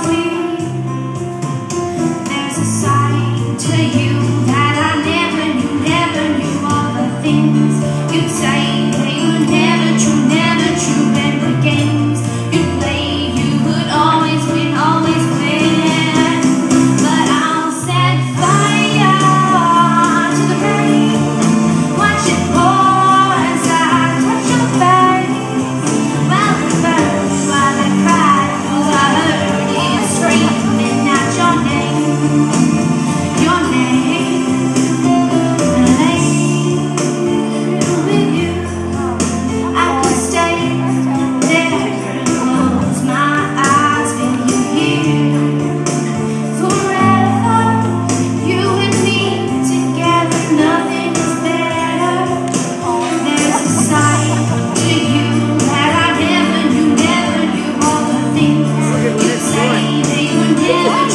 always be. There's a side to you that I never knew all the things you'd say. They were never true, and the games you play, you would always win, always win. But I'll set fire to the rain, watch it pour as I touch your face. While it burns, while I cry, all I heard is screaming out your name, your name. And with you, I could stay there and close my eyes, feel you here forever. You and me together, nothing is better. There's a side to you that I never knew all the things you say. They were never